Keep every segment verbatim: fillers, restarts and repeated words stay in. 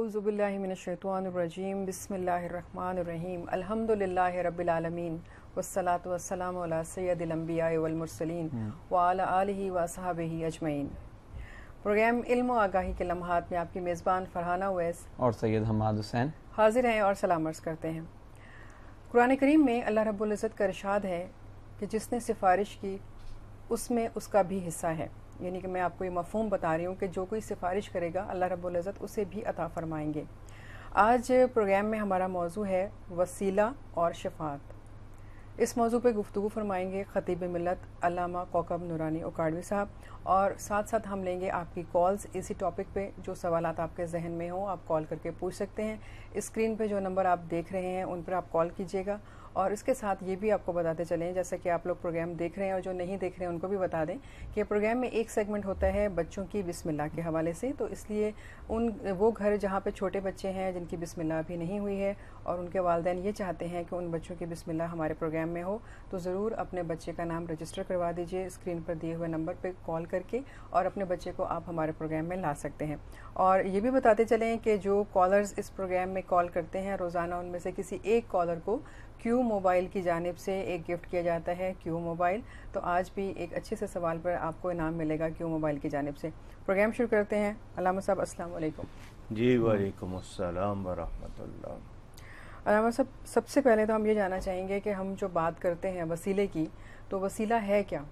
अऊज़ु बिल्लाहि मिनश्शैतानिर रजीम बिस्मिल्लाहिर रहमानिर रहीम अल्हम्दुलिल्लाहि रब्बिल आलमीन वस्सलातु वस्सलामु अला सय्यदिल अंबिया'i वल मुरसलीन व अला आलिहि व असहाबिहि अजमईन। प्रोग्राम इल्म व आगाही के लम्हात में आपकी मेज़बान फरहाना उवैस और सैयद हमाद हुसैन हाजिर हैं और सलाम अर्ज़ करते हैं। कुरान करीम में अल्लाह रब्बुल इज़्ज़त का इरशाद है कि जिसने सिफारिश की उसमें उसका भी हिस्सा है। यानी कि मैं आपको ये मफ़हूम बता रही हूँ कि जो कोई सिफारिश करेगा अल्लाह रब्बुल इज़्ज़त उसे भी अता फ़रमाएंगे। आज प्रोग्राम में हमारा मौजू है वसीला और शफ़ाअत। इस मौजू पे गुफ्तगू फरमाएंगे ख़तीब मिल्लत अल्लामा कौकब नूरानी उकाड़वी साहब, और साथ साथ हम लेंगे आपकी कॉल्स इसी टॉपिक पे। जो सवालात आपके जहन में हो आप कॉल करके पूछ सकते हैं। स्क्रीन पे जो नंबर आप देख रहे हैं उन पर आप कॉल कीजिएगा। और इसके साथ ये भी आपको बताते चलें, जैसे कि आप लोग प्रोग्राम देख रहे हैं और जो नहीं देख रहे हैं उनको भी बता दें कि प्रोग्राम में एक सेगमेंट होता है बच्चों की बिस्मिल्लाह के हवाले से। तो इसलिए उन वो घर जहाँ पे छोटे बच्चे हैं जिनकी बिस्मिल्लाह अभी नहीं हुई है और उनके वालिदैन ये चाहते हैं कि उन बच्चों की बिस्मिल्लाह हमारे प्रोग्राम में हो, तो ज़रूर अपने बच्चे का नाम रजिस्टर करवा दीजिए स्क्रीन पर दिए हुए नंबर पर कॉल करके, और अपने बच्चे को आप हमारे प्रोग्राम में ला सकते हैं। और ये भी बताते चलें कि जो कॉलर्स इस प्रोग्राम में कॉल करते हैं रोज़ाना उनमें से किसी एक कॉलर को क्यू मोबाइल की जानिब से एक गिफ्ट किया जाता है, क्यू मोबाइल। तो आज भी एक अच्छे से सवाल पर आपको इनाम मिलेगा क्यू मोबाइल की जानिब से। प्रोग्राम शुरू करते हैं। अल्लामा साहब अस्सलाम वालेकुम। जी वालेकुम अस्सलाम व रहमतुल्लाह। अल्लामा साहब, सबसे पहले तो हम ये जानना चाहेंगे कि हम जो बात करते हैं वसीले की, तो वसीला है क्या?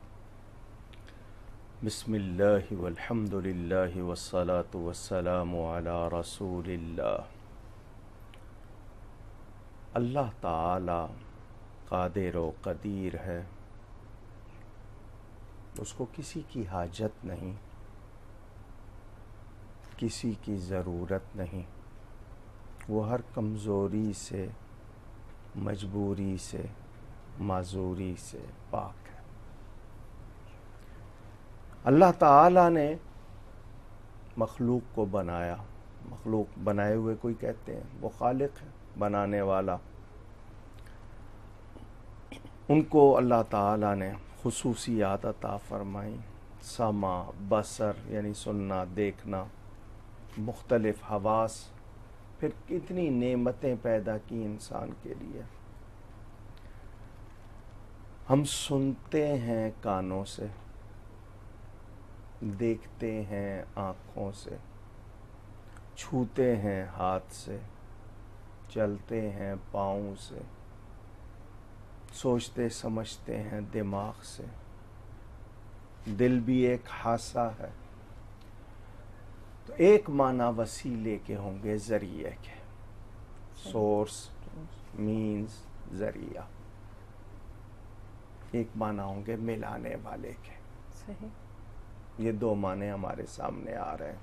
बिस्मिल्लाहि वल्हम्दुलिल्लाहि वस्सलातु वस्सलामु अला रसूलिल्लाह। अल्लाह ताला कादिर व कदीर है, उसको किसी की हाजत नहीं, किसी की ज़रूरत नहीं। वो हर कमज़ोरी से, मजबूरी से, माजूरी से पाक है। अल्लाह ताला ने मखलूक को बनाया, मखलूक बनाए हुए कोई कहते हैं, वो खालिक है, बनाने वाला। उनको अल्लाह ताला ने खुसूसियात अता फरमाई, समा, बसर यानी सुनना, देखना, मुख्तलिफ हवास, फिर कितनी नेमतें पैदा की इंसान के लिए। हम सुनते हैं कानों से, देखते हैं आँखों से, छूते हैं हाथ से, चलते हैं पाँव से, सोचते समझते हैं दिमाग से। दिल भी एक हासा है। तो एक माना वसीले के होंगे, ज़रिए के, सोर्स, मीन्स, ज़रिया। एक माना होंगे मिलाने वाले के। सही। ये दो माने हमारे सामने आ रहे हैं।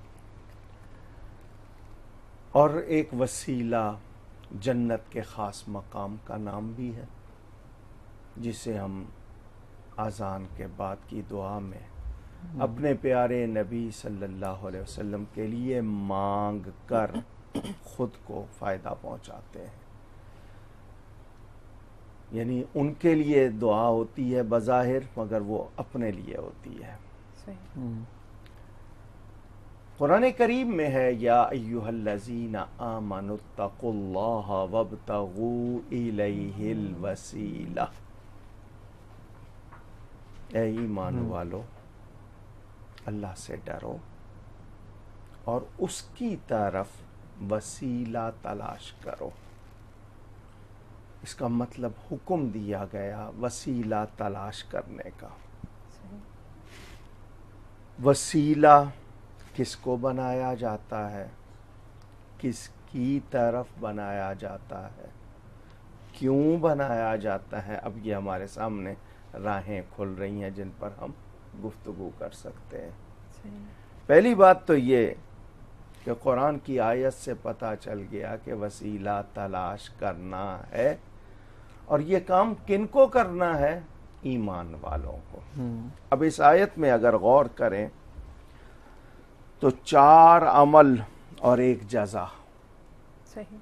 और एक वसीला जन्नत के ख़ास मकाम का नाम भी है, जिसे हम आज़ान के बाद की दुआ में अपने प्यारे नबी सल्लल्लाहु अलैहि वसल्लम के लिए मांग कर खुद को फ़ायदा पहुंचाते हैं। यानी उनके लिए दुआ होती है बज़ाहिर, मगर वो अपने लिए होती है। कुरान करीम में है, या अय्युहल्लज़ीना आमनुत्तकुल्लाह वब्तगू इलैहिल वसीला। ए ईमान वालो, अल्लाह से डरो और उसकी तरफ वसीला तलाश करो। इसका मतलब हुक्म दिया गया वसीला तलाश करने का। वसीला किसको बनाया जाता है, किसकी तरफ बनाया जाता है, क्यों बनाया जाता है, अब ये हमारे सामने राहें खुल रही हैं जिन पर हम गुफ्तगू कर सकते हैं। पहली बात तो ये कि कुरान की आयत से पता चल गया कि वसीला तलाश करना है, और ये काम किनको करना है, ईमान वालों को। अब इस आयत में अगर गौर करें तो चार अमल और एक जज़ा। सही।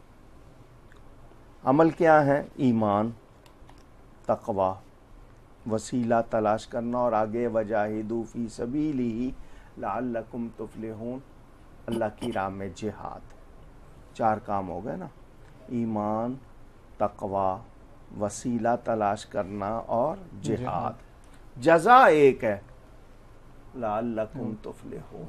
अमल क्या है? ईमान, तक़वा, वसीला तलाश करना, और आगे वजाहिदू फी सबीलिही लअल्लकुम तुफ़लिहून, اللہ کی راہ میں جہاد. چار کام ہو گئے نا, ایمان, تقوی, وسیلہ تلاش کرنا اور جہاد. جزا ایک ہے, لعلکم تفلحون.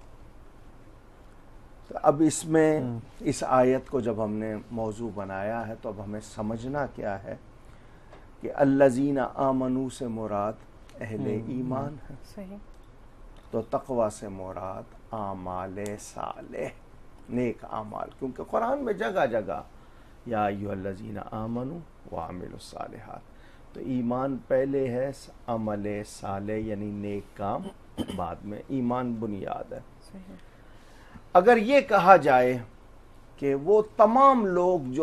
تو اب اس میں اس آیت کو جب ہم نے موضوع بنایا ہے تو اب ہمیں سمجھنا کیا ہے کہ الذین آمنوا سے مراد اہل ایمان ہے. صحیح. تو تقوی سے مراد اعمال صالح, نیک اعمال, کیونکہ قرآن میں جگہ جگہ یا ایھا الذین آمنوا وعملوا الصالحات. تو ایمان پہلے ہے, عمل صالح یعنی نیک کام بعد میں. ایمان بنیاد ہے. صحیح. اگر یہ کہا جائے کہ وہ تمام لوگ جو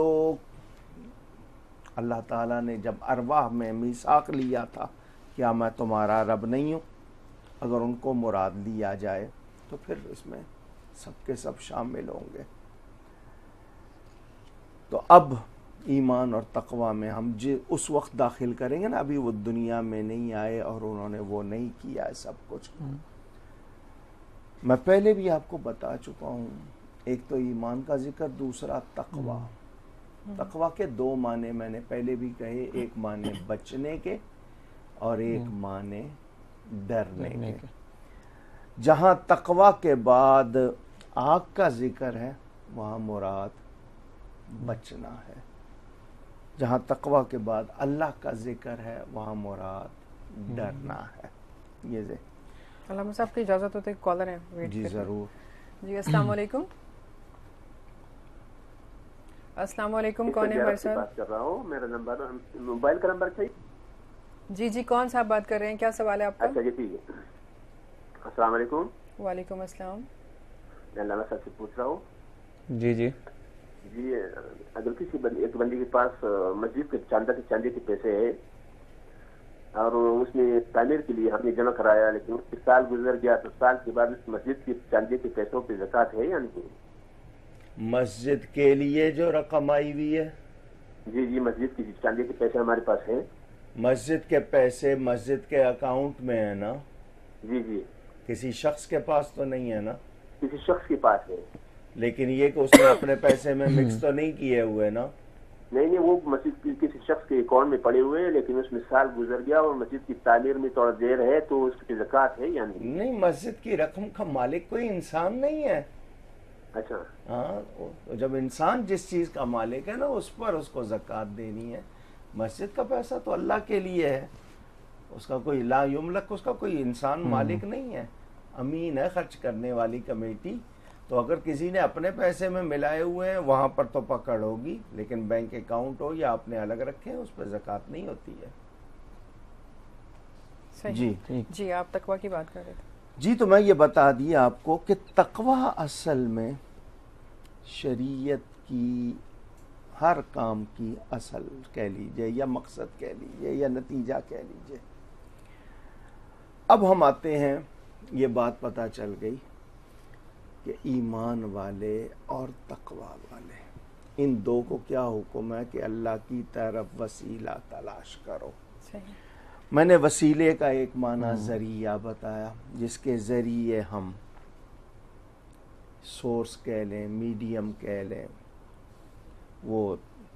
اللہ تعالیٰ نے جب ارواح میں میثاق لیا تھا کیا میں تمہارا رب نہیں ہوں, اگر ان کو مراد لیا جائے تو پھر اس میں سب کے سب شامل ہوں گے. تو اب ایمان اور تقوی میں ہم اس وقت داخل کریں گے نا, ابھی وہ دنیا میں نہیں آئے اور انہوں نے وہ نہیں کیا ہے سب کچھ. میں پہلے بھی آپ کو بتا چکا ہوں, ایک تو ایمان کا ذکر, دوسرا تقوی. تقوی کے دو معنی میں نے پہلے بھی کہے, ایک معنی بچنے کے اور ایک معنی ڈرنے کے. جہاں تقوی کے بعد آگ کا ذکر ہے وہاں مراد بچنا ہے. جہاں تقوی کے بعد اللہ کا ذکر ہے وہاں مراد ڈرنا ہے. یہ دے علامہ صاحب کی اجازت ہو تو ایک کالر ہیں, ویٹ جی ضرور. جی السلام علیکم. السلام علیکم, کون ہے ہمارے ساتھ؟ بات کر رہا ہوں, میرا نمبر موبائل کا نمبر چاہیے. جی جی کون صاحب بات کر رہے ہیں, کیا سوال ہے آپ کا؟ اچھا جی ٹھیک ہے. السلام علیکم. وعلیکم السلام. میں علامہ صاحب سے پوچھ رہا ہوں. جی جی جی اگر کسی بندی ایک بندی کے پاس مسجد کے چاندہ کے چاندے کے پیسے ہیں اور اس نے تعمیر کے لیے ہم نے جمع کرایا, لیکن اس سال گزر گیا تو سال کے بعد اس مسجد کے چاندے کے پیسوں پہ زکوٰۃ ہے یا نہیں؟ مسجد کے لیے جو رقم آئی ہوئی ہے, جی جی مسجد کی چاندے کے پیسے ہمارے پاس ہیں. مسجد کے پیسے مسجد کے اکاؤنٹ میں ہے نا؟ جی جی. کسی شخص کے پاس تو نہیں ہے نا؟ کسی شخص کے پاس ہے, لیکن یہ کہ اس نے اپنے پیسے میں مکس تو نہیں کیے ہوئے نا؟ نہیں نہیں, وہ مسجد کی کسی شخص کے اکاؤنٹ میں پڑے ہوئے ہیں, لیکن اس میں سال گزر گیا اور مسجد کی تعمیر میں تھوڑا دیر ہے تو اس کی زکوٰۃ ہے یا نہیں؟ نہیں, مسجد کی رقم کا مالک کوئی انسان نہیں ہے. اچھا. ہاں, جب انسان جس چیز کا مالک ہے نا اس پر اس کو زکوٰۃ دینی ہے. مسجد کا پیسہ تو اللہ کے لیے ہے, اس کا کوئی لا یملک, اس کا کوئی انسان مالک نہیں ہے, امین ہے خرچ کرنے والی کمیٹی. تو اگر کسی نے اپنے پیسے میں ملائے ہوئے ہیں وہاں پر تو پکڑ ہوگی, لیکن بینک اکاؤنٹ ہو یا آپ نے الگ رکھے ہیں اس پہ زکوٰۃ نہیں ہوتی ہے. جی جی آپ تقوی کی بات کر رہے تھے. جی تو میں یہ بتا دیا آپ کو کہ تقوی اصل میں شریعت کی ہر کام کی اصل کہہ لیجئے یا مقصد کہہ لیجئے یا نتیجہ کہہ لیجئے. اب ہم آتے ہیں, یہ بات پتہ چل گئی کہ ایمان والے اور تقوی والے ان دو کو کیا حکم ہے کہ اللہ کی طرف وسیلہ تلاش کرو. صحیح. میں نے وسیلے کا ایک معنی ذریعہ بتایا, جس کے ذریعے ہم سورس کہہ لیں, میڈیم کہہ لیں, وہ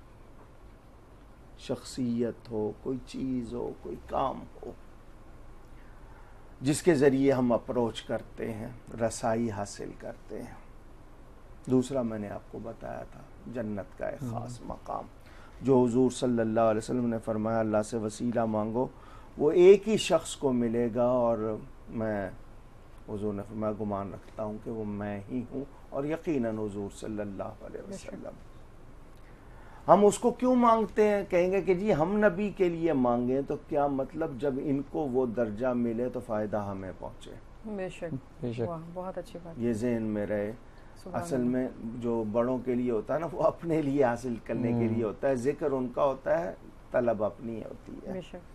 شخصیت ہو, کوئی چیز ہو, کوئی کام ہو, جس کے ذریعے ہم اپروچ کرتے ہیں, رسائی حاصل کرتے ہیں. دوسرا میں نے آپ کو بتایا تھا جنت کا ایک خاص مقام جو حضور صلی اللہ علیہ وسلم نے فرمایا اللہ سے وسیلہ مانگو, وہ ایک ہی شخص کو ملے گا, اور میں حضور نے فرمایا گمان رکھتا ہوں کہ وہ میں ہی ہوں, اور یقیناً حضور صلی اللہ علیہ وسلم. ہم اس کو کیوں مانگتے ہیں؟ کہیں گے کہ جی ہم نبی کے لیے مانگیں تو کیا مطلب, جب ان کو وہ درجہ ملے تو فائدہ ہمیں پہنچے. بے شک بے شک, بہت اچھی بات. یہ ذہن میں رہے. اصل میں جو بڑوں کے لیے ہوتا ہے نا وہ اپنے لیے حاصل کرنے کے لیے ہوتا ہے, ذکر ان کا ہوتا ہے, طلب اپنی ہوتی ہے. بے شک.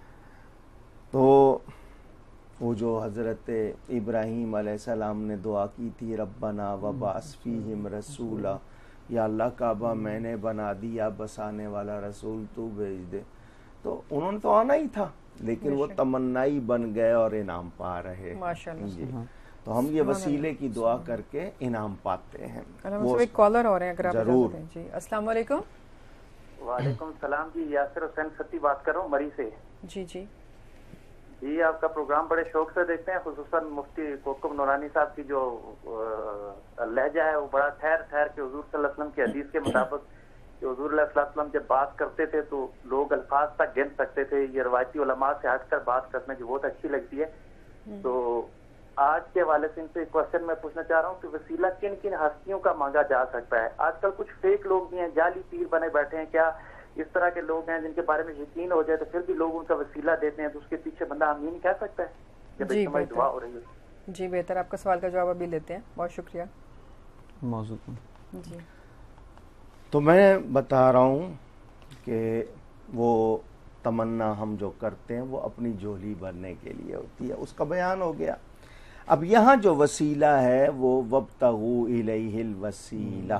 تو وہ جو حضرت ابراہیم علیہ السلام نے دعا کی تھی, ربنا وبعث فیہم رسولا, یا اللہ کعبہ میں نے بنا دیا, بسانے والا رسول تو بھیج دے. تو انہوں نے تو آنا ہی تھا, لیکن وہ تمنائی بن گئے اور انعام پا رہے. ماشاءاللہ. جی تو ہم یہ وسیلے کی دعا کر کے انعام پاتے ہیں. وہ ایک کالر ہو رہے ہیں اگر آپ ضرور. جی السلام علیکم. وعلیکم السلام جی، یاسر حسین ستی بات کر رہا ہوں مری سے. جی جی جی آپ کا پروگرام بڑے شوق سے دیکھتے ہیں، خصوصاً مفتی کوکب نورانی صاحب کی جو لہجہ ہے وہ بڑا ٹھہر ٹھہر کے حضور صلی اللہ علیہ وسلم کی حدیث کے مطابق کہ حضور علیہ السلام جب بات کرتے تھے تو لوگ الفاظ تک گن سکتے تھے. یہ روایتی علماء سے ہٹ کر بات کرنے کی بہت اچھی لگتی ہے. تو آج کے حوالے سے ان سے ایک کوشچن میں پوچھنا چاہ رہا ہوں کہ وسیلہ کن کن ہستیوں کا مانگا جا سکتا ہے؟ آج کل کچھ فیک لوگ بھی ہیں، جعلی پیر بنے بیٹھے ہیں. کیا اس طرح کے لوگ ہیں جن کے بارے میں یقین ہو جائے تو پھر بھی لوگ ان کا وسیلہ دیتے ہیں، تو اس کے پیچھے بندہ آمین کہہ سکتا ہے جب جی اجتماعی دعا ہو بہتر رہی ہے؟ جی بہتر، آپ کا سوال کا جواب ابھی لیتے ہیں. بہت شکریہ. موضوع جی تو میں بتا رہا ہوں کہ وہ تمنا ہم جو کرتے ہیں وہ اپنی جھولی بھرنے کے لیے ہوتی ہے، اس کا بیان ہو گیا. اب یہاں جو وسیلہ ہے وہ وابتغوا الیہ الوسیلہ،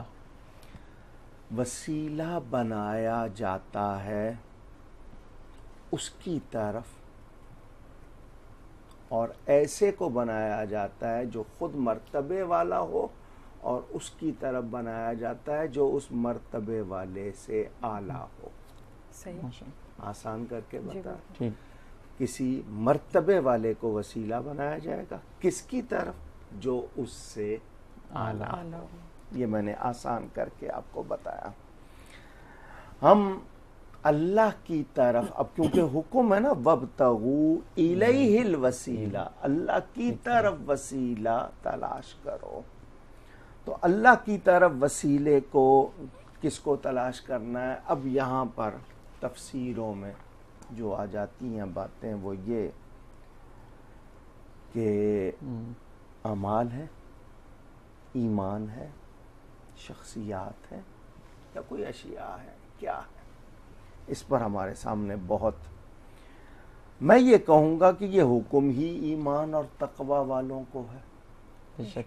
وسیلہ بنایا جاتا ہے اس کی طرف، اور ایسے کو بنایا جاتا ہے جو خود مرتبے والا ہو، اور اس کی طرف بنایا جاتا ہے جو اس مرتبے والے سے اعلیٰ ہو. صحیح. آسان کر کے جی بتا، ٹھیک. کسی مرتبے والے کو وسیلہ بنایا جائے گا، کس کی طرف؟ جو اس سے اعلیٰ اعلیٰ ہو. یہ میں نے آسان کر کے آپ کو بتایا. ہم اللہ کی طرف، اب کیونکہ حکم ہے نا وابتغوا الیہ الوسیلہ، اللہ کی طرف وسیلہ تلاش کرو. تو اللہ کی طرف وسیلے کو کس کو تلاش کرنا ہے؟ اب یہاں پر تفسیروں میں جو آ جاتی ہیں باتیں وہ یہ کہ اعمال ہے، ایمان ہے، شخصیات ہے، یا کوئی اشیاء ہے، کیا ہے؟ اس پر ہمارے سامنے بہت، میں یہ کہوں گا کہ یہ حکم ہی ایمان اور تقوی والوں کو ہے. بے شک.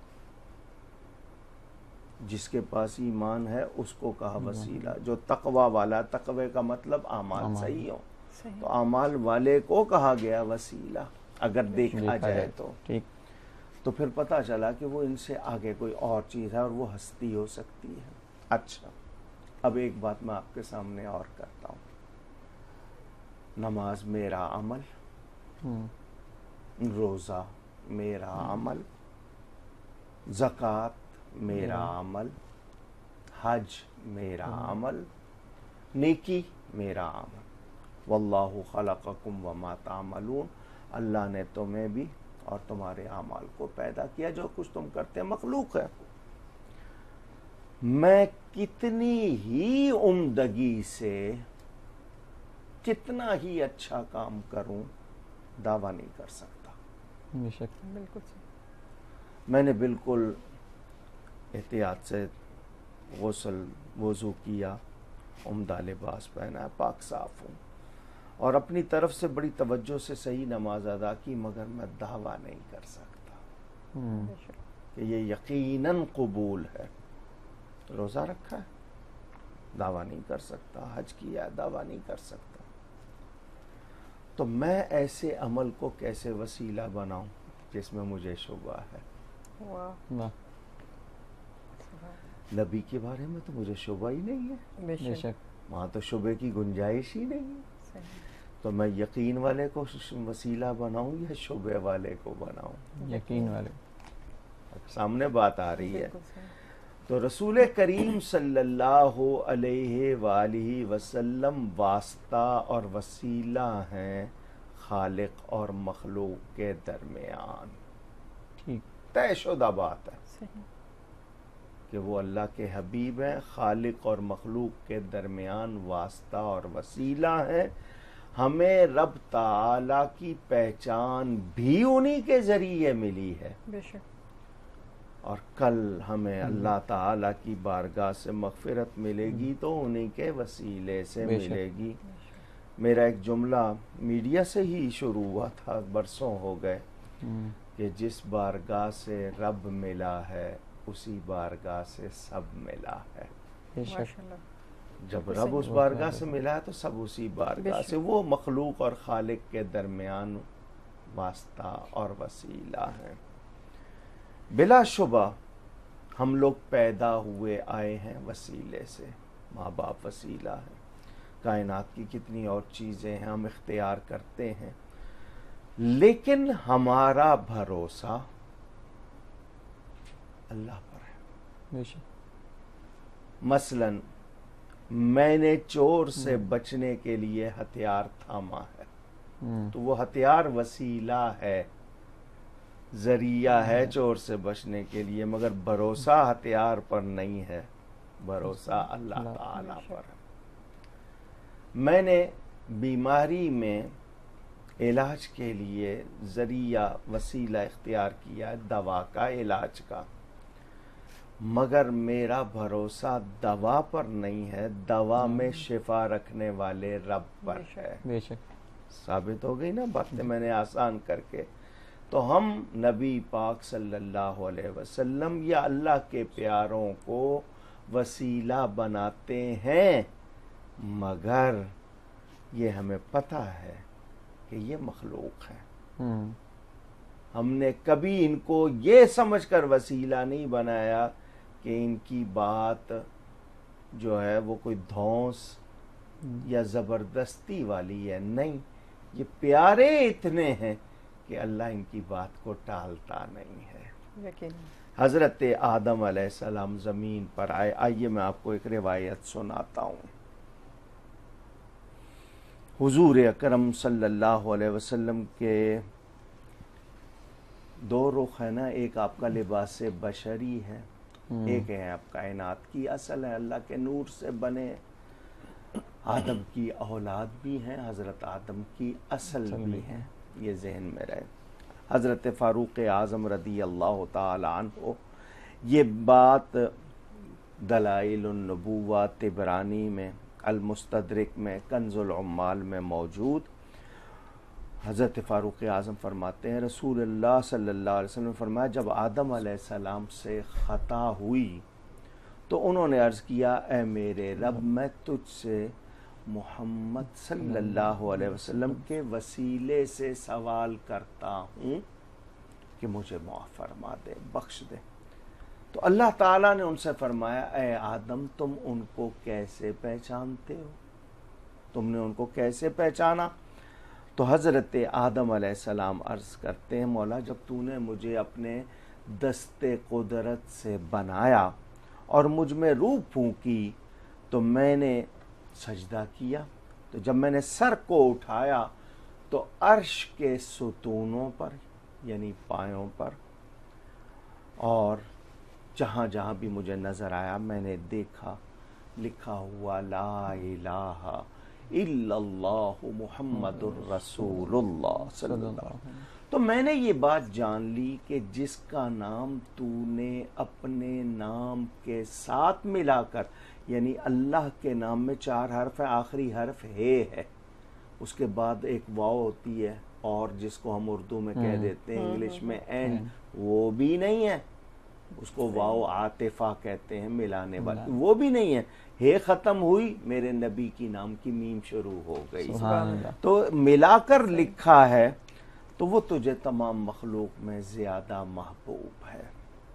جس کے پاس ایمان ہے اس کو کہا وسیلہ. جو تقوی والا، تقوی کا مطلب اعمال صحیح ہو، تو اعمال والے کو کہا گیا وسیلہ. اگر دیکھا جائے تو ٹھیک. تو پھر پتہ چلا کہ وہ ان سے آگے کوئی اور چیز ہے اور وہ ہستی ہو سکتی ہے. اچھا، اب ایک بات میں آپ کے سامنے اور کرتا ہوں. نماز میرا عمل، روزہ میرا عمل، زکوٰۃ میرا عمل، حج میرا عمل، نیکی میرا عمل. واللہ خلقکم وما تعملون، اللہ نے تمہیں بھی اور تمہارے اعمال کو پیدا کیا، جو کچھ تم کرتے ہیں مخلوق ہے. میں کتنی ہی عمدگی سے کتنا ہی اچھا کام کروں دعویٰ نہیں کر سکتا. بے شک. بالکل صحیح. میں نے بالکل احتیاط سے غسل وضو کیا، عمدہ لباس پہنا، پاک صاف ہوں، اور اپنی طرف سے بڑی توجہ سے صحیح نماز ادا کی، مگر میں دعویٰ نہیں کر سکتا کہ یہ یقیناً قبول ہے. روزہ رکھا ہے، دعویٰ نہیں کر سکتا. حج کیا ہے، دعویٰ نہیں کر سکتا. تو میں ایسے عمل کو کیسے وسیلہ بناؤں جس میں مجھے شبہ ہے؟ واہ. نبی کے بارے میں تو مجھے شبہ ہی نہیں ہے، بے شک. وہاں تو شبے کی گنجائش ہی نہیں ہے. صحیح. تو میں یقین والے کو وسیلہ بناؤں یا شبے والے کو بناؤں؟ یقین والے. سامنے بات آ رہی ہے. بالکل صحیح. تو رسول کریم صلی اللہ علیہ وآلہ وسلم واسطہ اور وسیلہ ہیں خالق اور مخلوق کے درمیان. ٹھیک. طے شدہ بات ہے صحیح. کہ وہ اللہ کے حبیب ہیں، خالق اور مخلوق کے درمیان واسطہ اور وسیلہ ہیں. ہمیں رب تعالی کی پہچان بھی انہی کے ذریعے ملی ہے، بے شک. اور کل ہمیں اللہ تعالی کی بارگاہ سے مغفرت ملے گی تو انہی کے وسیلے سے بے شک. ملے گی. میرا ایک جملہ میڈیا سے ہی شروع ہوا تھا، برسوں ہو گئے، کہ جس بارگاہ سے رب ملا ہے اسی بارگاہ سے سب ملا ہے. بے شک. ماشاءاللہ. جب رب اس بارگاہ سے ملا ہے تو سب اسی بارگاہ سے. وہ مخلوق اور خالق کے درمیان واسطہ اور وسیلہ ہیں. بلا شبہ ہم لوگ پیدا ہوئے آئے ہیں وسیلے سے، ماں باپ وسیلہ ہے، کائنات کی کتنی اور چیزیں ہیں ہم اختیار کرتے ہیں، لیکن ہمارا بھروسہ اللہ پر ہے۔ بے شک۔ مثلا میں نے چور سے بچنے کے لیے ہتھیار تھاما ہے، ہوں، تو وہ ہتھیار وسیلہ ہے، ذریعہ ہے چور سے بچنے کے لیے، مگر بھروسہ ہتھیار پر نہیں ہے، بھروسہ اللہ تعالی پر ہے۔ میں نے بیماری میں علاج کے لیے ذریعہ وسیلہ اختیار کیا ہے، دوا کا، علاج کا، مگر میرا بھروسہ دوا پر نہیں ہے، دوا میں شفا رکھنے والے رب پر ہے۔ بے شک۔ ثابت ہو گئی نا باتیں میں نے آسان کر کے۔ تو ہم نبی پاک صلی اللہ علیہ وسلم یا اللہ کے پیاروں کو وسیلہ بناتے ہیں، مگر یہ ہمیں پتہ ہے کہ یہ مخلوق ہے، ہوں، ہم نے کبھی ان کو یہ سمجھ کر وسیلہ نہیں بنایا کہ ان کی بات جو ہے وہ کوئی دھونس یا زبردستی والی ہے، نہیں، یہ پیارے اتنے ہیں کہ اللہ ان کی بات کو ٹالتا نہیں ہے۔ یقیناً۔ حضرت آدم علیہ السلام زمین پر آئے، آئیے میں آپ کو ایک روایت سناتا ہوں۔ حضور اکرم صلی اللہ علیہ وسلم کے دو رخ ہے نا، ایک آپ کا لباس بشری ہے، ایک ہے آپ کائنات کی اصل ہے، اللہ کے نور سے بنے، آدم کی اولاد بھی ہیں، حضرت آدم کی اصل بھی ہیں، یہ ذہن میں رہے۔ حضرت فاروق اعظم رضی اللہ تعالی عنہ، یہ بات دلائل النبوہ طبرانی میں، المستدرک میں، کنز العمال میں موجود۔ حضرت فاروق اعظم فرماتے ہیں رسول اللہ صلی اللہ علیہ وسلم نے فرمایا جب آدم علیہ السلام سے خطا ہوئی تو انہوں نے عرض کیا اے میرے رب میں تجھ سے محمد صلی اللہ علیہ وسلم کے وسیلے سے سوال کرتا ہوں کہ مجھے معاف فرما دے، بخش دے۔ تو اللہ تعالیٰ نے ان سے فرمایا اے آدم تم ان کو کیسے پہچانتے ہو، تم نے ان کو کیسے پہچانا؟ تو حضرت آدم علیہ السلام عرض کرتے ہیں مولا جب تو نے مجھے اپنے دست قدرت سے بنایا اور مجھ میں روح پھونکی تو میں نے سجدہ کیا، تو جب میں نے سر کو اٹھایا تو عرش کے ستونوں پر یعنی پایوں پر اور جہاں جہاں بھی مجھے نظر آیا میں نے دیکھا لکھا ہوا لا الہ الا اللہ محمد الرسول اللہ صلی اللہ علیہ وسلم۔ تو میں نے یہ بات جان لی کہ جس کا نام تو نے اپنے نام کے ساتھ ملا کر، یعنی اللہ کے نام میں چار حرف ہے، آخری حرف ہے ہے، اس کے بعد ایک واو ہوتی ہے اور جس کو ہم اردو میں کہہ دیتے ہیں انگلش میں این، وہ بھی نہیں ہے، اس کو واو عاطفہ کہتے ہیں ملانے والی، وہ بھی نہیں ہے، ہے ختم ہوئی میرے نبی کی نام کی میم شروع ہو گئی، تو ملا کر لکھا ہے، تو وہ تجھے تمام مخلوق میں زیادہ محبوب ہے۔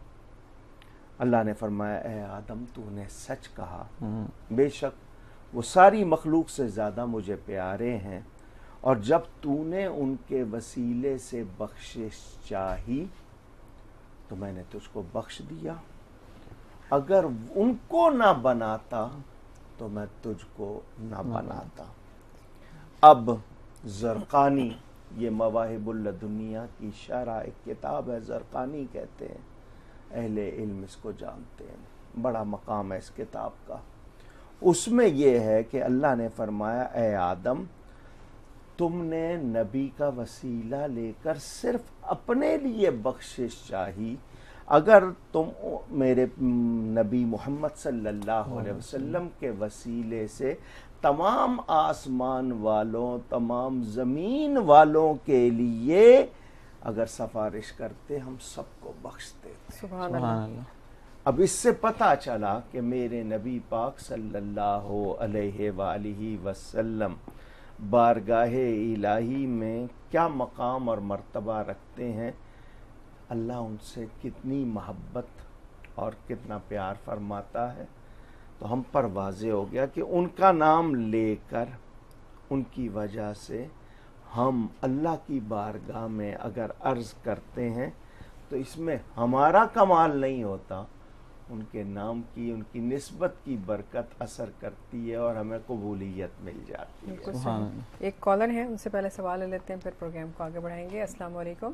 اللہ نے فرمایا اے آدم تو نے سچ کہا، بے شک وہ ساری مخلوق سے زیادہ مجھے پیارے ہیں، اور جب تو نے ان کے وسیلے سے بخشش چاہی تو میں نے تجھ کو بخش دیا، اگر ان کو نہ بناتا تو میں تجھ کو نہ بناتا۔ اب زرقانی، یہ مواہب اللدنیہ کی شرح ایک کتاب ہے، زرقانی کہتے ہیں، اہل علم اس کو جانتے ہیں، بڑا مقام ہے اس کتاب کا۔ اس میں یہ ہے کہ اللہ نے فرمایا اے آدم تم نے نبی کا وسیلہ لے کر صرف اپنے لیے بخشش چاہی، اگر تم میرے نبی محمد صلی اللہ علیہ وسلم کے وسیلے سے تمام آسمان والوں تمام زمین والوں کے لیے اگر سفارش کرتے ہم سب کو بخش دیتے۔ سبحان اللہ۔ اب اس سے پتہ چلا کہ میرے نبی پاک صلی اللہ علیہ وآلہ وسلم بارگاہ الہی میں کیا مقام اور مرتبہ رکھتے ہیں۔ اللہ ان سے کتنی محبت اور کتنا پیار فرماتا ہے. تو ہم پر واضح ہو گیا کہ ان کا نام لے کر ان کی وجہ سے ہم اللہ کی بارگاہ میں اگر عرض کرتے ہیں تو اس میں ہمارا کمال نہیں ہوتا، ان کے نام کی، ان کی نسبت کی برکت اثر کرتی ہے اور ہمیں قبولیت مل جاتی ہے. بالکل صحیح. ایک کالر ہے، ان سے پہلے سوال لے لیتے ہیں، پھر پروگرام کو آگے بڑھائیں گے. السلام علیکم.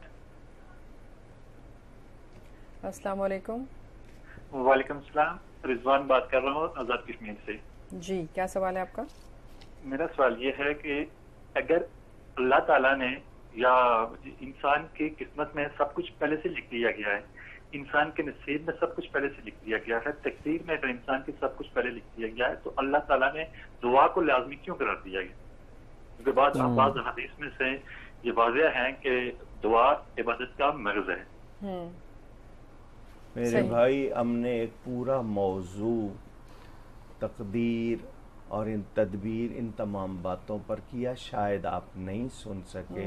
السلام علیکم. وعلیکم السلام. رضوان بات کر رہا ہوں آزاد کشمیر سے. جی، کیا سوال ہے آپ کا؟ میرا سوال یہ ہے کہ اگر اللہ تعالیٰ نے یا انسان کی قسمت میں سب کچھ پہلے سے لکھ دیا گیا ہے، انسان کے نصیب میں سب کچھ پہلے سے لکھ دیا گیا ہے، تقدیر میں اگر انسان کی سب کچھ پہلے لکھ دیا گیا ہے تو اللہ تعالیٰ نے دعا کو لازمی کیوں قرار دیا گیا؟ کیونکہ بعض بعض حدیث میں سے یہ واضح ہے کہ دعا عبادت کا مرض ہے. میرے بھائی، ہم نے ایک پورا موضوع تقدیر اور ان تدبیر، ان تمام باتوں پر کیا، شاید آپ نہیں سن سکے.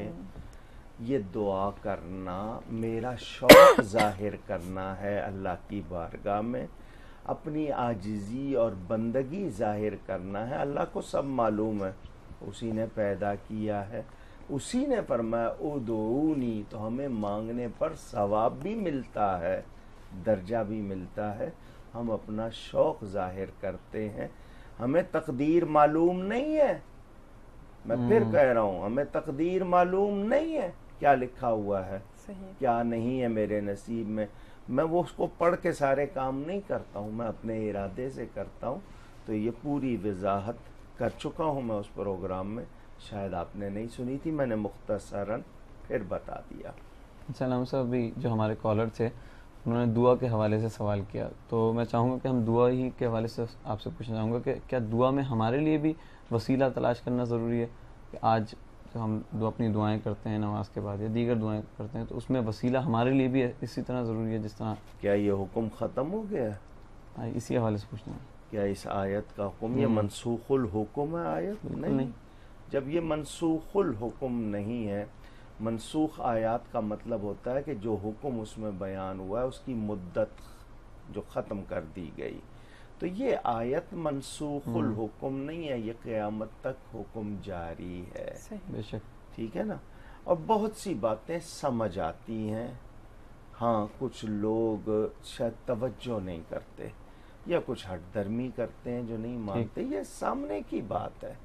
یہ دعا کرنا میرا شوق ظاہر کرنا ہے اللہ کی بارگاہ میں، اپنی عاجزی اور بندگی ظاہر کرنا ہے. اللہ کو سب معلوم ہے، اسی نے پیدا کیا ہے، اسی نے فرمایا ادعونی، تو ہمیں مانگنے پر ثواب بھی ملتا ہے، درجہ بھی ملتا ہے. ہم اپنا شوق ظاہر کرتے ہیں. ہمیں تقدیر معلوم نہیں ہے، میں پھر کہہ رہا ہوں، ہمیں تقدیر معلوم نہیں ہے، کیا لکھا ہوا ہے، کیا نہیں ہے میرے نصیب میں. میں وہ اس کو پڑھ کے سارے کام نہیں کرتا ہوں، میں اپنے ارادے سے کرتا ہوں. تو یہ پوری وضاحت کر چکا ہوں میں اس پروگرام میں، شاید آپ نے نہیں سنی تھی، میں نے مختصراً پھر بتا دیا. سلام صاحب، ابھی جو ہمارے کالر تھے انہوں نے دعا کے حوالے سے سوال کیا، تو میں چاہوں گا کہ ہم دعا ہی کے حوالے سے آپ سے پوچھنا چاہوں گا کہ کیا دعا میں ہمارے لیے بھی وسیلہ تلاش کرنا ضروری ہے؟ کہ آج جو ہم دعا اپنی دعائیں کرتے ہیں نماز کے بعد یا دیگر دعائیں کرتے ہیں، تو اس میں وسیلہ ہمارے لیے بھی اسی طرح ضروری ہے جس طرح؟ کیا یہ حکم ختم ہو گیا ہے؟ اسی حوالے سے پوچھنا ہے. کیا اس آیت کا حکم، یہ منسوخ الحکم ہے آیت؟ نہیں. جب یہ منسوخ الحکم نہیں ہے، منسوخ آیات کا مطلب ہوتا ہے کہ جو حکم اس میں بیان ہوا ہے اس کی مدت جو ختم کر دی گئی. تو یہ آیت منسوخ الحکم نہیں ہے، یہ قیامت تک حکم جاری ہے. بے شک. ٹھیک ہے نا. اور بہت سی باتیں سمجھ آتی ہیں. ہاں، کچھ لوگ شاید توجہ نہیں کرتے یا کچھ ہٹ درمی کرتے ہیں جو نہیں مانتے. یہ سامنے کی بات ہے.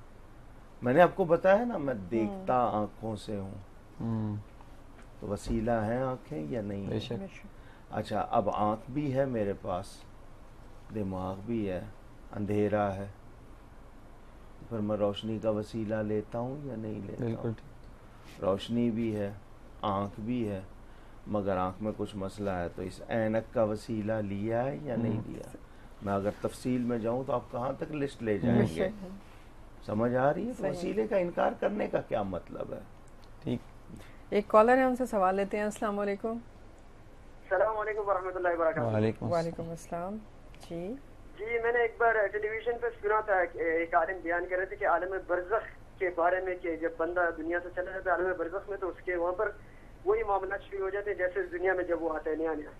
میں نے آپ کو بتایا نا، میں دیکھتا آنکھوں سے ہوں، تو وسیلہ ہے آنکھیں یا نہیں ہے؟ اچھا، اب آنکھ بھی ہے میرے پاس، دماغ بھی ہے، اندھیرا ہے، پھر میں روشنی کا وسیلہ لیتا ہوں یا نہیں لیتا ہوں؟ روشنی بھی ہے، آنکھ بھی ہے، مگر آنکھ میں کچھ مسئلہ ہے تو اس عینک کا وسیلہ لیا ہے یا نہیں لیا؟ میں اگر تفصیل میں جاؤں تو آپ کہاں تک لسٹ لے جائیں گے؟ سمجھ آ رہی ہے؟ تو وسیلے کا انکار کرنے کا کیا مطلب ہے؟ ٹھیک. ایک کالر ہے، ان سے سوال لیتے ہیں. السلام علیکم. السلام علیکم ورحمۃ اللہ وبرکاتہ. وعلیکم السلام. جی جی میں نے ایک بار ٹیلی ویژن پہ سنا تھا کہ ایک عالم بیان کر رہے تھے کہ عالم برزخ کے بارے میں، کہ جب بندہ دنیا سے چلا جاتا ہے عالم برزخ میں تو اس کے وہاں پر وہی معاملات شروع ہو جاتے ہیں جیسے اس دنیا میں جب وہ آتا ہے نیا نیا.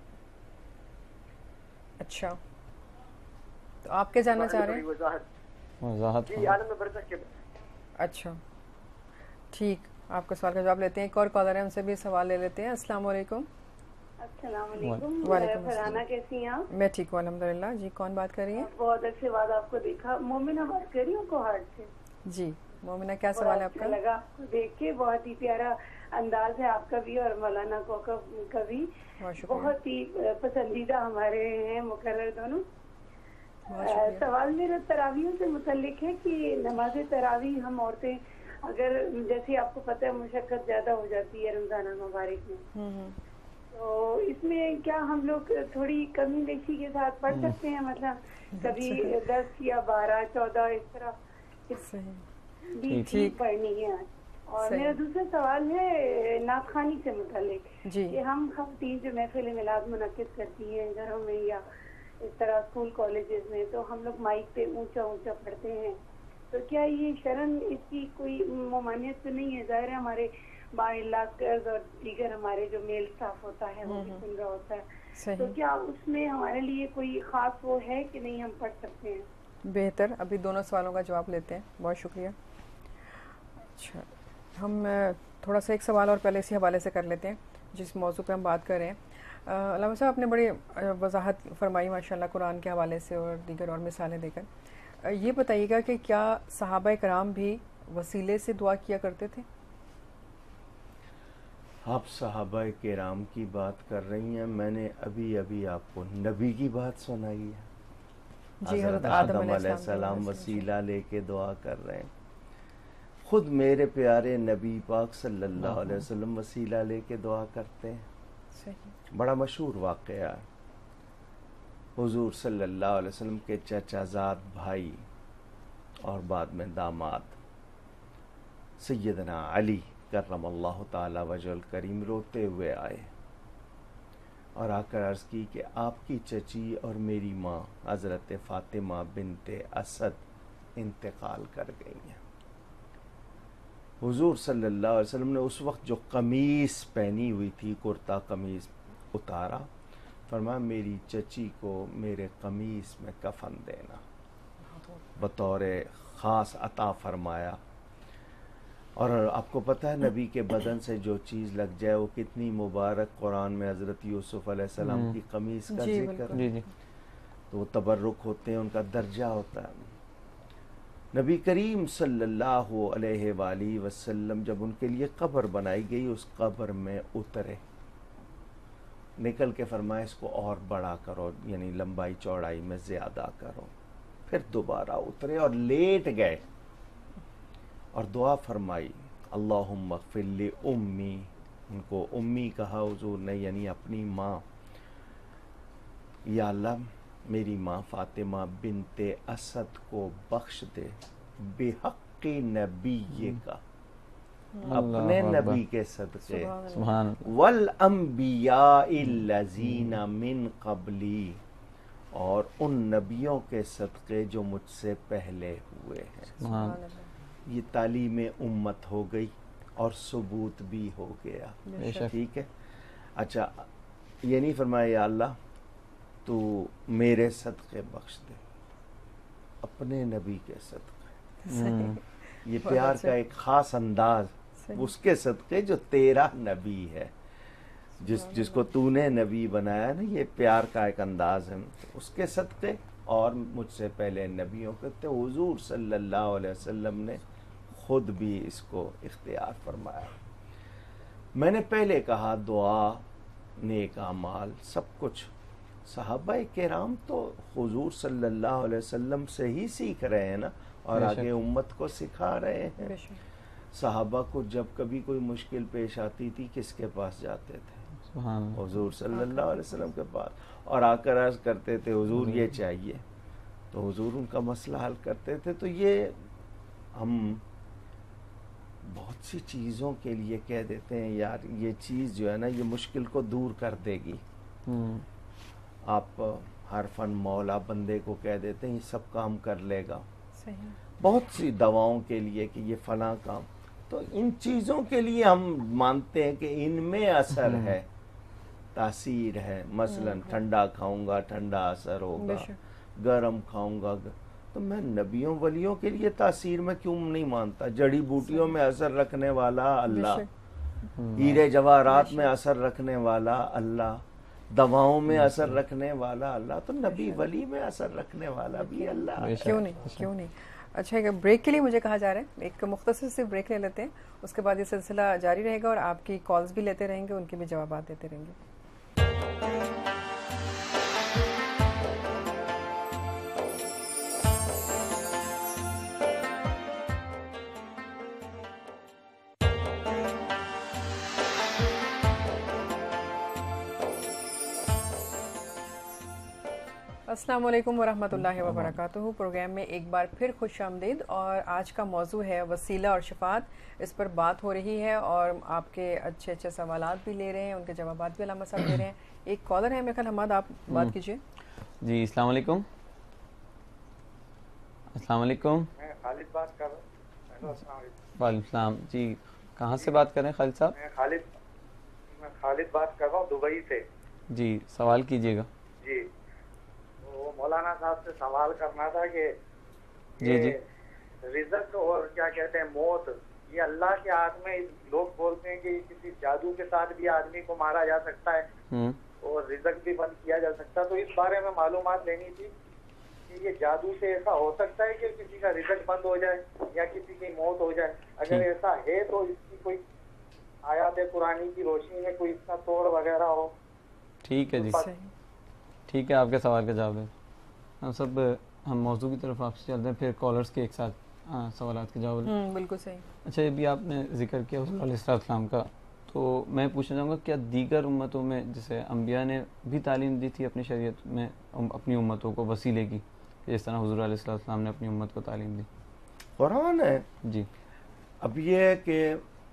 اچھا، تو آپ کیا جاننا چاہ رہے ہیں؟ وضاحت. جی عالم برزخ کے. اچھا ٹھیک، آپ کا سوال کا جواب لیتے ہیں. ایک اور کالر ہے، ان سے بھی سوال لے لیتے ہیں. السلام علیکم. السلام علیکم. وعلیکم فرحانہ کیسی ہیں آپ؟ میں ٹھیک ہوں الحمدللہ. جی کون بات کر رہی ہیں؟ بہت عرصے بعد آپ کو دیکھا. مومنہ بات کر رہی ہوں کوہاٹ سے. جی مومنہ، کیا سوال ہے آپ کا؟ لگا آپ کو دیکھ کے، بہت ہی پیارا انداز ہے آپ کا بھی اور مولانا کوکب کا بھی، بہت ہی پسندیدہ ہمارے ہیں مقرر دونوں. سوال میرا تراویح سے متعلق ہے کہ نماز تراویح ہم عورتیں اگر جیسے آپ کو پتہ ہے مشقت زیادہ ہو جاتی ہے رمضان المبارک میں، تو اس میں کیا ہم لوگ تھوڑی کمی بیشی کے ساتھ پڑھ سکتے ہیں؟ مطلب کبھی دس یا بارہ چودہ اس طرح بھی پڑھنی ہے. اور میرا دوسرا سوال ہے نعت خوانی سے متعلق کہ ہم خواتین جو محفل میلاد منعقد کرتی ہیں گھروں میں یا اس طرح اسکول کالجز میں، تو ہم لوگ مائک پہ اونچا اونچا پڑھتے ہیں، تو کیا یہ شرعاً اس کی کوئی ممانعت تو نہیں ہے؟ ظاہر ہے ہمارے بالا قرض اور دیگر ہمارے جو میل اسٹاف ہوتا ہے وہ بھی سن رہا ہوتا ہے, تو کیا اس میں ہمارے لیے کوئی خاص وہ ہے کہ نہیں ہم پڑھ سکتے ہیں؟ بہتر, ابھی دونوں سوالوں کا جواب لیتے ہیں. بہت شکریہ. اچھا, ہم تھوڑا سا ایک سوال اور پہلے اسی حوالے سے کر لیتے ہیں جس موضوع پہ ہم بات کر رہے ہیں. علامہ صاحب آپ نے بڑی وضاحت فرمائی ماشاء اللہ قرآن کے حوالے سے اور دیگر اور مثالیں دے کر. یہ بتائیے گا کہ کیا صحابہ کرام بھی وسیلے سے دعا کیا کرتے تھے؟ آپ صحابہ کرام کی بات کر رہی ہیں, میں نے ابھی ابھی آپ کو نبی کی بات سنائی ہے. جی, حضرت آدم علیہ السلام وسیلہ لے کے دعا کر رہے ہیں. خود میرے پیارے نبی پاک صلی اللہ علیہ وسلم وسیلہ لے کے دعا کرتے ہیں. بڑا مشہور واقعہ ہے. حضور صلی اللہ علیہ وسلم کے چچا زاد بھائی اور بعد میں داماد سیدنا علی کرم اللہ تعالی وجہ الکریم روتے ہوئے آئے اور آ کر عرض کی کہ آپ کی چچی اور میری ماں حضرت فاطمہ بنت اسد انتقال کر گئی ہیں. حضور صلی اللہ علیہ وسلم نے اس وقت جو قمیص پہنی ہوئی تھی, کرتا قمیص, اتارا, فرمایا میری چچی کو میرے قمیص میں کفن دینا, بطور خاص عطا فرمایا. اور آپ کو پتہ ہے نبی کے بدن سے جو چیز لگ جائے وہ کتنی مبارک. قرآن میں حضرت یوسف علیہ السلام کی قمیص کا ذکر ہے, تو وہ تبرک ہوتے ہیں, ان کا درجہ ہوتا ہے. نبی کریم صلی اللہ علیہ وآلہ وسلم جب ان کے لیے قبر بنائی گئی, اس قبر میں اترے, نکل کے فرمایا اس کو اور بڑا کرو, یعنی لمبائی چوڑائی میں زیادہ کرو. پھر دوبارہ اترے اور لیٹ گئے اور دعا فرمائی, اللہم اغفر لی امی, ان کو امی کہا حضور نے, یعنی اپنی ماں. یا اللہ میری ماں فاطمہ بنت اسد کو بخش دے بحق نبی کا, اپنے نبی کے صدقے, والانبیاء الذین من قبلی, اور ان نبیوں کے صدقے جو مجھ سے پہلے ہوئے ہیں. یہ تعلیم امت ہو گئی اور ثبوت بھی ہو گیا. ٹھیک ہے. اچھا, یہ نہیں فرمایا یا اللہ تو میرے صدقے بخش دے, اپنے نبی کے صدقے. یہ پیار کا ایک خاص انداز, اس کے صدقے جو تیرا نبی ہے, جس جس کو تو نے نبی بنایا نا, یہ پیار کا ایک انداز ہے. اس کے صدقے اور مجھ سے پہلے نبیوں کے. حضور صلی اللہ علیہ وسلم نے خود بھی اس کو اختیار فرمایا. میں نے پہلے کہا دعا, نیک اعمال, سب کچھ صحابہ کرام تو حضور صلی اللہ علیہ وسلم سے ہی سیکھ رہے ہیں نا, اور آگے امت کو سکھا رہے ہیں. صحابہ کو جب کبھی کوئی مشکل پیش آتی تھی کس کے پاس جاتے تھے؟ حضور صلی اللہ علیہ وسلم کے پاس, اور آ کر عرض کرتے تھے حضور یہ چاہیے, تو حضور ان کا مسئلہ حل کرتے تھے. تو یہ ہم بہت سی چیزوں کے لیے کہہ دیتے ہیں یار یہ چیز جو ہے نا یہ مشکل کو دور کر دے گی. آپ ہر فن مولا بندے کو کہہ دیتے ہیں یہ سب کام کر لے گا. بہت سی دواؤں کے لیے کہ یہ فلاں کام, تو ان چیزوں کے لیے ہم مانتے ہیں کہ ان میں اثر ہے, تاثیر ہے. مثلا ٹھنڈا کھاؤں گا ٹھنڈا اثر ہوگا, گرم کھاؤں گا. تو میں نبیوں ولیوں کے لیے تاثیر میں کیوں نہیں مانتا؟ جڑی بوٹیوں میں اثر رکھنے والا اللہ, ہیرے جواہرات میں اثر رکھنے والا اللہ, دواؤں میں اثر رکھنے والا اللہ, تو نبی ولی میں اثر رکھنے والا بھی اللہ. کیوں نہیں کیوں نہیں. اچھا, ایک بریک کے لیے مجھے کہا جا رہا ہے, ایک مختصر سے بریک لے لیتے ہیں, اس کے بعد یہ سلسلہ جاری رہے گا اور آپ کی کالز بھی لیتے رہیں گے, ان کے بھی جوابات دیتے رہیں گے. السلام علیکم ورحمۃ اللہ وبرکاتہ. پروگرام میں ایک بار پھر خوش آمدید, اور آج کا موضوع ہے وسیلہ اور شفاعت. اس پر بات ہو رہی ہے اور آپ کے اچھے اچھے سوالات بھی لے رہے ہیں, ان کے جوابات بھی علامہ صاحب دے رہے ہیں. ایک کالر ہے میرے خیال, حماد آپ بات کیجیے. جی السلام علیکم. السلام علیکم. میں خالد بات کر رہا ہوں. وعلیکم السلام. جی کہاں سے بات کر رہے ہیں خالد صاحب؟ میں خالد میں خالد بات کر رہا ہوں دبئی سے. جی سوال کیجیے گا. جی وہ مولانا صاحب سے سوال کرنا تھا کہ جی جی رزق اور کیا کہتے ہیں موت یہ اللہ کے ہاتھ میں. لوگ بولتے ہیں کہ کسی جادو کے ساتھ بھی آدمی کو مارا جا سکتا ہے اور رزق بھی بند کیا جا سکتا ہے, تو اس بارے میں معلومات لینی تھی کہ یہ جادو سے ایسا ہو سکتا ہے کہ کسی کا رزق بند ہو جائے یا کسی کی موت ہو جائے؟ اگر ایسا ہے تو اس کی کوئی آیات قرآنی کی روشنی میں کوئی اس کا توڑ وغیرہ ہو. ٹھیک ہے جی, ٹھیک ہے, آپ کے سوال کا جواب ہے. ہم سب ہم موضوع کی طرف آپ سے چلتے ہیں, پھر کالرز کے ایک ساتھ سوالات کے جواب. بالکل صحیح. اچھا ابھی آپ نے ذکر کیا حضور علیہ السلام کا, تو میں پوچھنا چاہوں گا کیا دیگر امتوں میں جیسے انبیاء نے بھی تعلیم دی تھی اپنی شریعت میں اپنی امتوں کو وسیلے کی, جس طرح حضور علیہ السلام نے اپنی امت کو تعلیم دی؟ قرآن ہے جی. اب یہ ہے کہ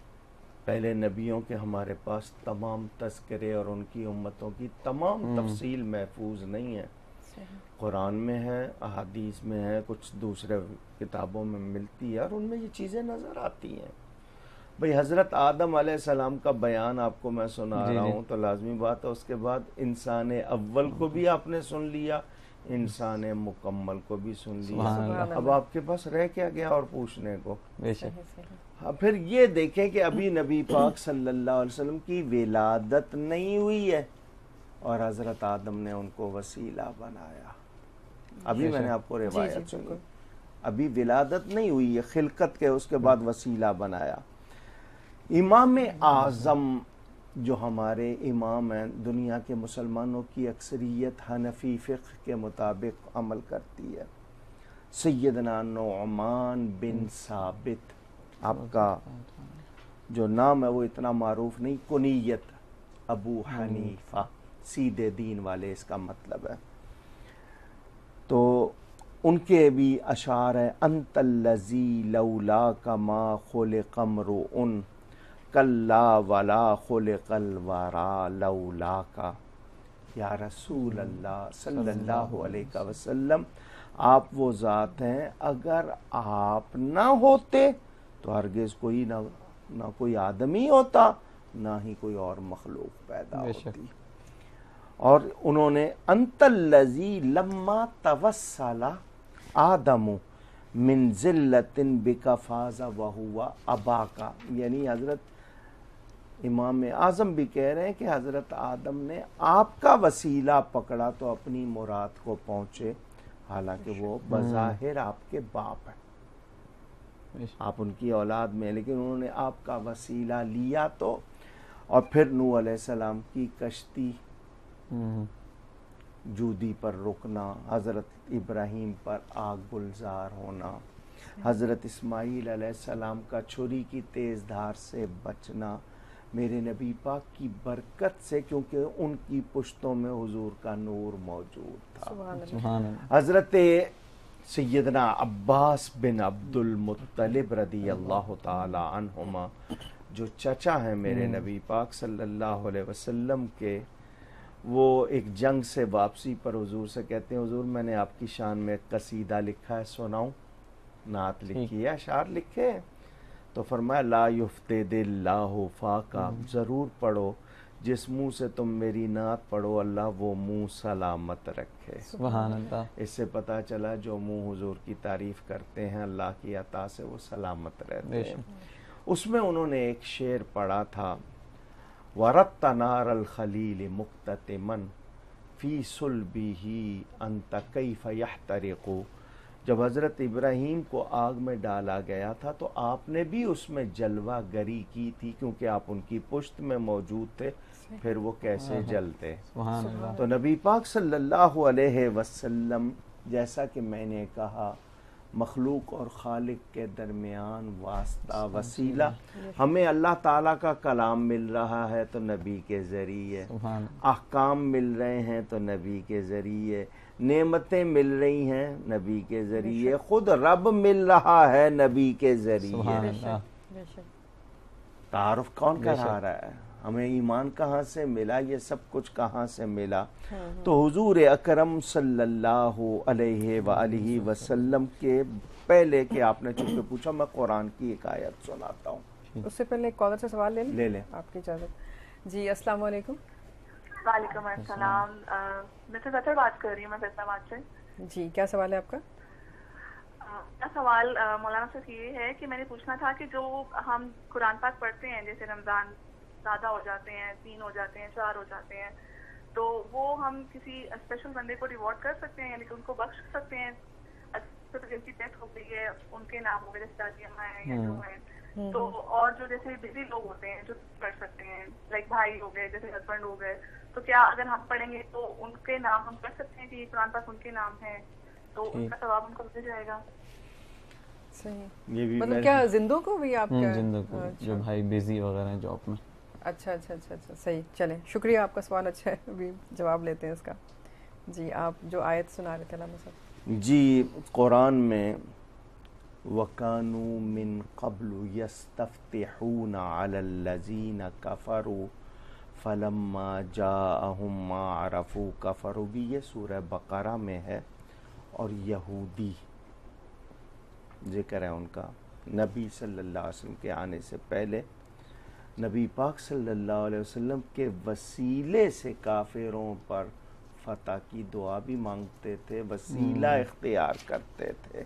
پہلے نبیوں کے ہمارے پاس تمام تذکرے اور ان کی امتوں کی تمام تفصیل محفوظ نہیں ہے. قرآن میں ہے, احادیث میں ہے, کچھ دوسرے کتابوں میں ملتی ہے اور ان میں یہ چیزیں نظر آتی ہیں. بھئی حضرت آدم علیہ السلام کا بیان آپ کو میں سنا رہا ہوں تو لازمی بات ہے اس کے بعد انسان اول کو بھی آپ نے سن لیا, انسان مکمل کو بھی سن لیا. اب آپ کے پاس رہ کیا گیا اور پوچھنے کو؟ ہاں, پھر یہ دیکھیں کہ ابھی نبی پاک صلی اللہ علیہ وسلم کی ولادت نہیں ہوئی ہے اور حضرت آدم نے ان کو وسیلہ بنایا. ابھی میں نے آپ کو روایت سنی, ابھی ولادت نہیں ہوئی ہے, خلقت کے اس کے بعد وسیلہ بنایا. امام اعظم جو ہمارے امام ہیں, دنیا کے مسلمانوں کی اکثریت حنفی فقہ کے مطابق عمل کرتی ہے, سیدنا نعمان بن ثابت. آپ کا جو نام ہے وہ اتنا معروف نہیں, کنیت ابو حنیفہ, سیدھے دین والے اس کا مطلب ہے. تو ان کے بھی اشعار ہیں, انت الذی لولاک ما خلق امرؤ کلا ولا خلق الورا لولاک. یا رسول اللہ صلی اللہ علیہ وسلم, آپ وہ ذات ہیں اگر آپ نہ ہوتے تو ہرگز کوئی نہ نہ کوئی آدمی ہوتا نہ ہی کوئی اور مخلوق پیدا ہوتی. اور انہوں نے انت الذی لما توسل آدم من ذلت بک فاز وہو اباک, یعنی حضرت امام اعظم بھی کہہ رہے ہیں کہ حضرت آدم نے آپ کا وسیلہ پکڑا تو اپنی مراد کو پہنچے, حالانکہ وہ بظاہر آپ کے باپ ہیں, آپ ان کی اولاد میں, لیکن انہوں نے آپ کا وسیلہ لیا تو. اور پھر نوح علیہ السلام کی کشتی جودی پر رکنا, حضرت ابراہیم پر آگ گلزار ہونا, حضرت اسماعیل علیہ السلام کا چھری کی تیز دھار سے بچنا میرے نبی پاک کی برکت سے, کیونکہ ان کی پشتوں میں حضور کا نور موجود تھا. حضرت سیدنا عباس بن عبد المطلب رضی اللہ تعالی عنہما جو چچا ہیں میرے نبی پاک صلی اللہ علیہ وسلم کے, وہ ایک جنگ سے واپسی پر حضور سے کہتے ہیں حضور میں نے آپ کی شان میں ایک قصیدہ لکھا ہے, سناؤں؟ نعت لکھی ہے, اشعار لکھے ہیں. تو فرمایا لا یفتد اللہ فاکا, ضرور پڑھو جس منہ سے تم میری نعت پڑھو اللہ وہ منہ سلامت رکھے. سبحان اللہ. اس سے پتہ چلا جو منہ حضور کی تعریف کرتے ہیں اللہ کی عطا سے وہ سلامت رہتے ہیں. اس میں انہوں نے ایک شعر پڑھا تھا, وَرَدْتَ نَارَ الْخَلِيلِ مُقْتَتِمًا فِي صُلْبِهِ أَنْتَ كَيْفَ يَحْتَرِقُ. جب حضرت ابراہیم کو آگ میں ڈالا گیا تھا تو آپ نے بھی اس میں جلوہ گری کی تھی, کیونکہ آپ ان کی پشت میں موجود تھے, پھر وہ کیسے جلتے. تو نبی پاک صلی اللہ علیہ وسلم, جیسا کہ میں نے کہا, مخلوق اور خالق کے درمیان واسطہ, وسیلہ. ہمیں اللہ تعالیٰ کا کلام مل رہا ہے تو نبی کے ذریعے, احکام مل رہے ہیں تو نبی کے ذریعے, نعمتیں مل رہی ہیں نبی کے ذریعے, خود رب مل رہا ہے نبی کے ذریعے. تعارف کون کرا رہا ہے؟ ہمیں ایمان کہاں سے ملا, یہ سب کچھ کہاں سے ملا؟ تو حضور اکرم صلی اللہ علیہ وآلہ وسلم کے پہلے کہ آپ نے چونکہ پوچھا, میں قرآن کی ایک آیت سناتا ہوں. اس سے پہلے ایک کالر سے سوال لے لیں لے لیں آپ کی اجازت. جی السلام علیکم. وعلیکم السلام. میں سے بطر بات کر رہی ہوں, میں فیصل آباد سے. جی کیا سوال ہے آپ کا؟ میرا سوال مولانا سے یہ ہے کہ میں نے پوچھنا تھا کہ جو ہم قرآن پاک پڑھتے ہیں, جیسے رمضان زیادہ ہو جاتے ہیں, تین ہو جاتے ہیں, چار ہو جاتے ہیں, تو وہ ہم کسی اسپیشل بندے کو ریوارڈ کر سکتے ہیں, یعنی کہ ان کو بخش سکتے ہیں؟ جن کی ڈیتھ ہو گئی ہے ان کے نام ہو گئے, جیسے دادی اماں ہیں یا جو ہیں, تو اور جو جیسے بزی لوگ ہوتے ہیں جو پڑھ سکتے ہیں, لائک بھائی ہو گئے, جیسے ہسبینڈ ہو گئے, تو کیا اگر ہم پڑھیں گے تو ان کے نام ہم کر سکتے ہیں کہ یہ قرآن پاک ان کے نام ہے, تو ان کا ثواب ان کو مل جائے گا؟ صحیح. یہ بھی مطلب کیا زندوں کو بھی آپ کا؟ زندوں کو, جو بھائی بزی وغیرہ ہیں جاب میں. اچھا اچھا اچھا اچھا صحیح. چلیں شکریہ, آپ کا سوال اچھا ہے, ابھی جواب لیتے ہیں اس کا. جی آپ جو آیت سنا رہے تھے علامہ صاحب. جی قرآن میں وَكَانُوا مِن قَبْلُ يَسْتَفْتِحُونَ عَلَى الَّذِينَ كَفَرُوا فَلَمَّا جَاءَهُم مَّا عَرَفُوا كَفَرُوا بھی یہ سورہ بقرہ میں ہے, اور یہودی ذکر ہے ان کا. نبی صلی اللہ علیہ وسلم کے آنے سے پہلے نبی پاک صلی اللہ علیہ وسلم کے وسیلے سے کافروں پر فتح کی دعا بھی مانگتے تھے, وسیلہ اختیار کرتے تھے.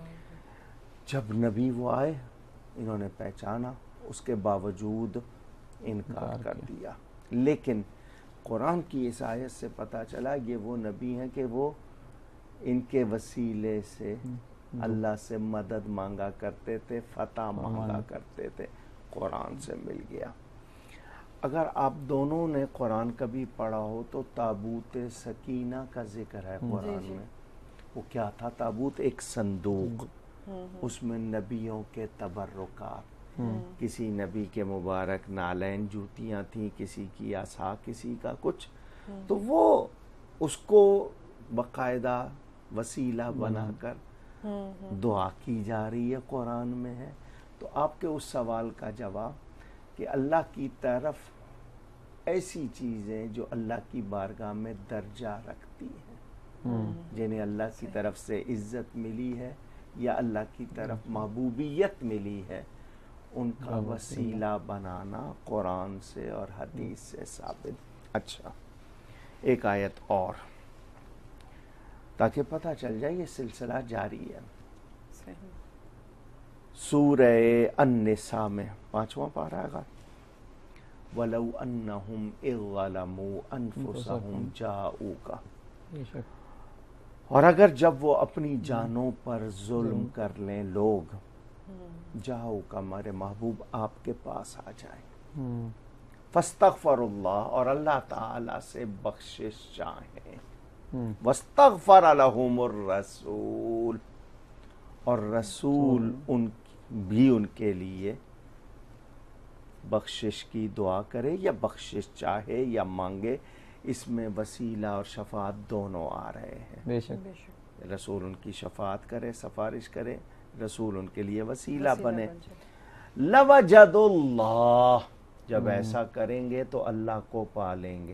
جب نبی وہ آئے انہوں نے پہچانا, اس کے باوجود انکار کر دیا. لیکن قرآن کی اس آیت سے پتہ چلا یہ وہ نبی ہیں کہ وہ ان کے وسیلے سے اللہ سے مدد مانگا کرتے تھے, فتح مانگا کرتے تھے, قرآن سے مل گیا. اگر آپ دونوں نے قرآن کبھی پڑھا ہو تو تابوت سکینہ کا ذکر ہے قرآن میں. وہ کیا تھا تابوت؟ ایک صندوق, اس میں نبیوں کے تبرکات, کسی نبی کے مبارک نالین جوتیاں تھیں, کسی کی عصا, کسی کا کچھ, تو وہ اس کو باقاعدہ وسیلہ بنا کر دعا کی جا رہی ہے, قرآن میں ہے. تو آپ کے اس سوال کا جواب کہ اللہ کی طرف ایسی چیزیں جو اللہ کی بارگاہ میں درجہ رکھتی ہیں, جنہیں اللہ کی طرف سے عزت ملی ہے یا اللہ کی طرف محبوبیت ملی ہے, ان کا وسیلہ بنانا قرآن سے اور حدیث سے ثابت. اچھا ایک آیت اور تاکہ پتہ چل جائے یہ سلسلہ جاری ہے. سورہ النساء میں پانچواں پارہ گا, وَلَوْ أَنَّهُمْ إِذْ ظَلَمُوا أَنفُسَهُمْ جَاءُوكَ, اور اگر جب وہ اپنی جانوں پر ظلم کر لیں لوگ, جاؤکا ہمارے محبوب آپ کے پاس آ جائیں, فاستغفر اللہ, اور اللہ تعالی سے بخشش چاہیں, واستغفر لهم الرسول, اور رسول ان بھی ان کے لیے بخشش کی دعا کرے یا بخشش چاہے یا مانگے, اس میں وسیلہ اور شفاعت دونوں آ رہے ہیں. بے شک رسول ان کی شفاعت کرے, سفارش کرے, رسول ان کے لیے وسیلہ بنے. لوجد اللہ, جب ایسا کریں گے تو اللہ کو پا لیں گے.